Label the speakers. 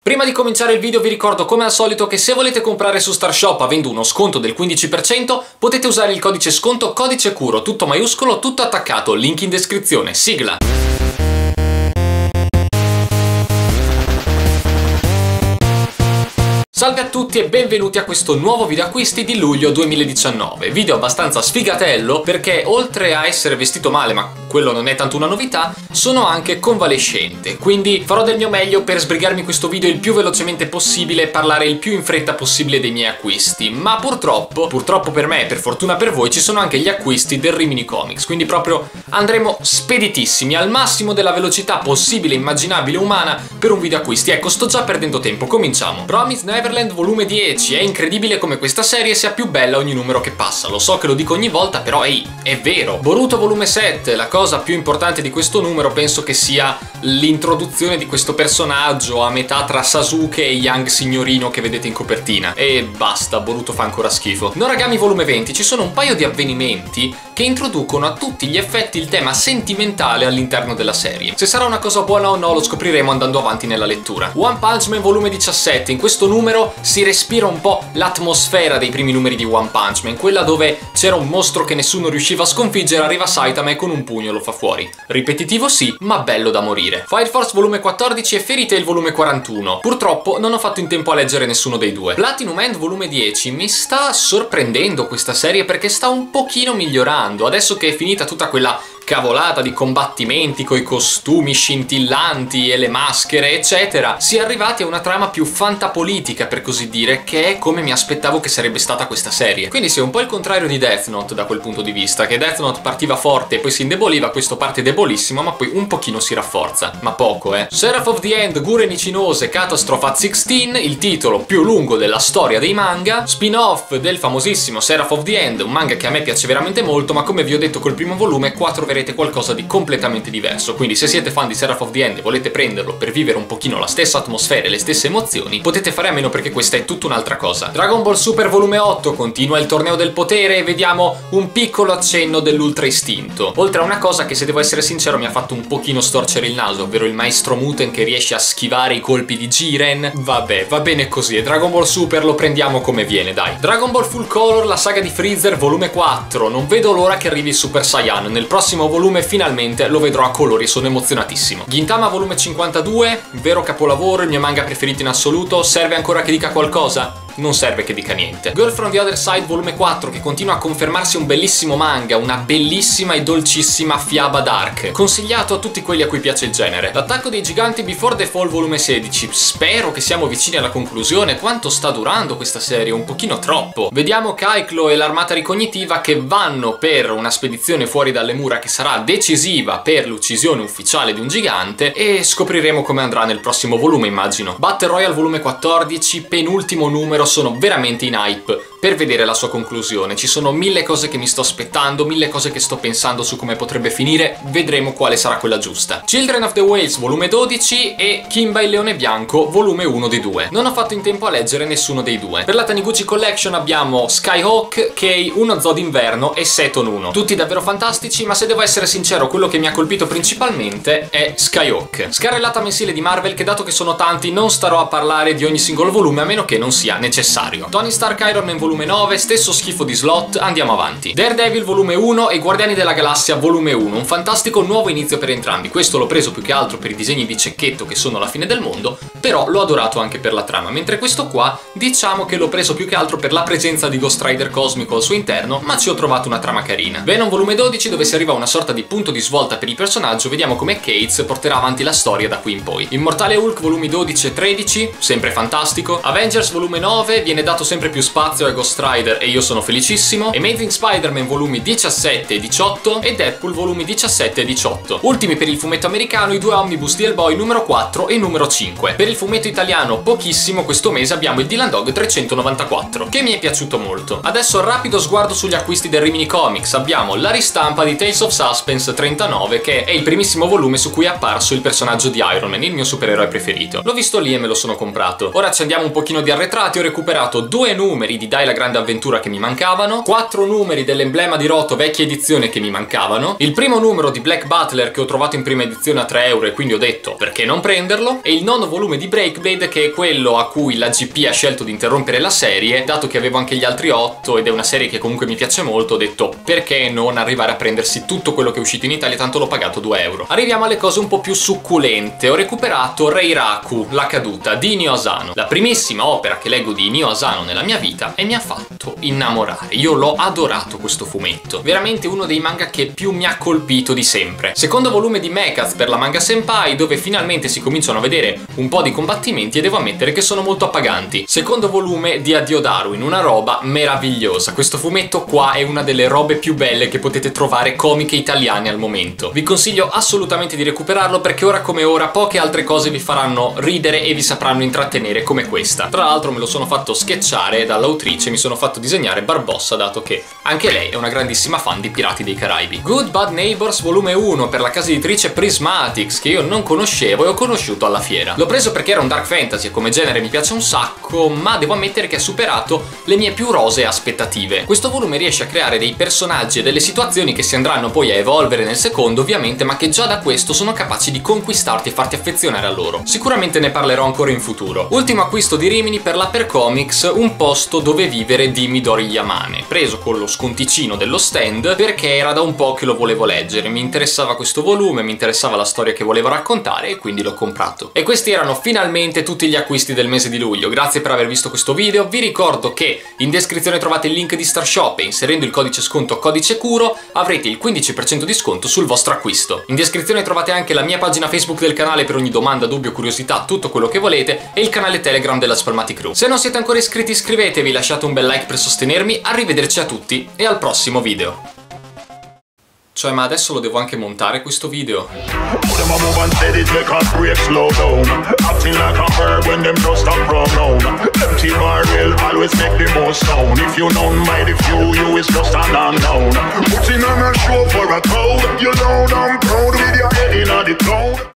Speaker 1: Prima di cominciare il video vi ricordo come al solito che se volete comprare su Starshop avendo uno sconto del 15% potete usare il codice sconto Codice Curo, tutto maiuscolo, tutto attaccato, link in descrizione, sigla! Salve a tutti e benvenuti a questo nuovo video acquisti di luglio 2019. Video abbastanza sfigatello perché oltre a essere vestito male, ma quello non è tanto una novità, sono anche convalescente. Quindi farò del mio meglio per sbrigarmi questo video il più velocemente possibile e parlare il più in fretta possibile dei miei acquisti. Ma purtroppo per me e per fortuna per voi, ci sono anche gli acquisti del Rimini Comics. Quindi proprio andremo speditissimi, al massimo della velocità possibile, immaginabile, umana per un video acquisti. Ecco, sto già perdendo tempo, cominciamo. Promised Neverland volume 10, è incredibile come questa serie sia più bella ogni numero che passa, lo so che lo dico ogni volta, però ehi, è vero. Boruto volume 7, la cosa più importante di questo numero penso che sia l'introduzione di questo personaggio a metà tra Sasuke e Young Signorino che vedete in copertina. E basta, Boruto fa ancora schifo. Noragami volume 20, ci sono un paio di avvenimenti che introducono a tutti gli effetti il tema sentimentale all'interno della serie. Se sarà una cosa buona o no lo scopriremo andando avanti nella lettura. One Punch Man volume 17, in questo numero si respira un po' l'atmosfera dei primi numeri di One Punch Man, quella dove c'era un mostro che nessuno riusciva a sconfiggere, arriva Saitama e con un pugno lo fa fuori. Ripetitivo sì, ma bello da morire. Fire Force volume 14 e Fairy Tail volume 41. Purtroppo non ho fatto in tempo a leggere nessuno dei due. Platinum End volume 10, mi sta sorprendendo questa serie perché sta un pochino migliorando. Adesso che è finita tutta quella cavolata di combattimenti coi costumi scintillanti e le maschere eccetera, si è arrivati a una trama più fantapolitica per così dire, che è come mi aspettavo che sarebbe stata questa serie. Quindi sì, è un po' il contrario di Death Note da quel punto di vista, che Death Note partiva forte e poi si indeboliva, questo parte debolissimo ma poi un pochino si rafforza, ma poco Seraph of the End, Guren Ichinose Catastrophe at 16, il titolo più lungo della storia dei manga, spin-off del famosissimo Seraph of the End, un manga che a me piace veramente molto, ma come vi ho detto col primo volume qua troverete qualcosa di completamente diverso. Quindi se siete fan di Seraph of the End e volete prenderlo per vivere un pochino la stessa atmosfera e le stesse emozioni, potete fare a meno perché questa è tutta un'altra cosa. Dragon Ball Super volume 8, continua il torneo del potere e vediamo un piccolo accenno dell'ultra istinto. Oltre a una cosa che, se devo essere sincero, mi ha fatto un pochino storcere il naso, ovvero il maestro Muten che riesce a schivare i colpi di Jiren. Vabbè, va bene così, e Dragon Ball Super lo prendiamo come viene, dai. Dragon Ball Full Color, la saga di Freezer volume 4, non vedo l'ora che arrivi il Super Saiyan. Nel prossimo volume finalmente lo vedrò a colori, sono emozionatissimo. Gintama volume 52, vero capolavoro, il mio manga preferito in assoluto. Serve ancora che dica qualcosa? Non serve che dica niente. Girl from the Other Side volume 4, che continua a confermarsi un bellissimo manga, una bellissima e dolcissima fiaba dark, consigliato a tutti quelli a cui piace il genere. L'attacco dei giganti Before the Fall volume 16, spero che siamo vicini alla conclusione. Quanto sta durando questa serie? Un pochino troppo. Vediamo Kaiklo e l'armata ricognitiva che vanno per una spedizione fuori dalle mura che sarà decisiva per l'uccisione ufficiale di un gigante, e scopriremo come andrà nel prossimo volume, immagino. Battle Royale volume 14, penultimo numero, sono veramente in hype per vedere la sua conclusione. Ci sono mille cose che mi sto aspettando, mille cose che sto pensando su come potrebbe finire, vedremo quale sarà quella giusta. Children of the Whales volume 12 e Kimba il leone bianco volume 1 dei due. Non ho fatto in tempo a leggere nessuno dei due. Per la Taniguchi Collection abbiamo Skyhawk, Kei, Uno Zoo d'inverno e Seton 1. Tutti davvero fantastici, ma se devo essere sincero quello che mi ha colpito principalmente è Skyhawk. Scarrellata mensile di Marvel che, dato che sono tanti, non starò a parlare di ogni singolo volume a meno che non sia necessario. Tony Stark Iron Man volume 9, stesso schifo di Slot, andiamo avanti. Daredevil volume 1 e Guardiani della Galassia volume 1, un fantastico nuovo inizio per entrambi. Questo l'ho preso più che altro per i disegni di Cecchetto che sono la fine del mondo, però l'ho adorato anche per la trama, mentre questo qua diciamo che l'ho preso più che altro per la presenza di Ghost Rider cosmico al suo interno, ma ci ho trovato una trama carina. Venom volume 12, dove si arriva a una sorta di punto di svolta per il personaggio, vediamo come Cates porterà avanti la storia da qui in poi. Immortale Hulk volumi 12 e 13, sempre fantastico. Avengers volume 9, viene dato sempre più spazio a Ghost Rider e io sono felicissimo. Amazing Spider-Man volumi 17 e 18 e Deadpool volumi 17 e 18. Ultimi per il fumetto americano i due omnibus di Hellboy numero 4 e numero 5. Per il fumetto italiano pochissimo questo mese abbiamo il Dylan Dog 394, che mi è piaciuto molto. Adesso rapido sguardo sugli acquisti del Rimini Comics. Abbiamo la ristampa di Tales of Suspense 39, che è il primissimo volume su cui è apparso il personaggio di Iron Man, il mio supereroe preferito. L'ho visto lì e me lo sono comprato. Ora ci andiamo un pochino di arretrati. Ho recuperato due numeri di Die la grande avventura che mi mancavano, 4 numeri dell'emblema di Roto vecchia edizione che mi mancavano, il primo numero di Black Butler che ho trovato in prima edizione a 3 euro e quindi ho detto perché non prenderlo, e il nono volume di Breakblade che è quello a cui la GP ha scelto di interrompere la serie, dato che avevo anche gli altri 8 ed è una serie che comunque mi piace molto, ho detto perché non arrivare a prendersi tutto quello che è uscito in Italia, tanto l'ho pagato 2 euro. Arriviamo alle cose un po' più succulente. Ho recuperato Reiraku, la caduta di Inio Asano, la primissima opera che leggo di Inio Asano nella mia vita, e mi ha fatto innamorare. Io l'ho adorato questo fumetto, veramente uno dei manga che più mi ha colpito di sempre. Secondo volume di Mekaz per la Manga Senpai, dove finalmente si cominciano a vedere un po' di combattimenti e devo ammettere che sono molto appaganti. Secondo volume di Addio Darwin, una roba meravigliosa. Questo fumetto qua è una delle robe più belle che potete trovare comiche italiane al momento. Vi consiglio assolutamente di recuperarlo perché ora come ora poche altre cose vi faranno ridere e vi sapranno intrattenere come questa. Tra l'altro me lo sono fatto sketchare dall'autrice, mi sono fatto disegnare Barbossa, dato che anche lei è una grandissima fan di Pirati dei Caraibi. Good Bad Neighbors volume 1 per la casa editrice Prismatics, che io non conoscevo e ho conosciuto alla fiera. L'ho preso perché era un dark fantasy e come genere mi piace un sacco, ma devo ammettere che ha superato le mie più rosee aspettative. Questo volume riesce a creare dei personaggi e delle situazioni che si andranno poi a evolvere nel secondo ovviamente, ma che già da questo sono capaci di conquistarti e farti affezionare a loro. Sicuramente ne parlerò ancora in futuro. Ultimo acquisto di Rimini per l'Upper Comics, Un posto dove vivere di Midori Yamane, preso con lo sconticino dello stand perché era da un po' che lo volevo leggere, mi interessava questo volume, mi interessava la storia che voleva raccontare e quindi l'ho comprato. E questi erano finalmente tutti gli acquisti del mese di luglio. Grazie per aver visto questo video, vi ricordo che in descrizione trovate il link di Star Shop e inserendo il codice sconto Codice Curo avrete il 15% di sconto sul vostro acquisto. In descrizione trovate anche la mia pagina Facebook del canale per ogni domanda, dubbio, curiosità, tutto quello che volete, e il canale Telegram della Spalmati Crew. Se non siete ancora iscritti iscrivetevi, lasciate un bel like per sostenermi, arrivederci a tutti e al prossimo video. Cioè, ma adesso lo devo anche montare questo video?
Speaker 2: Putting on a show for a crowd.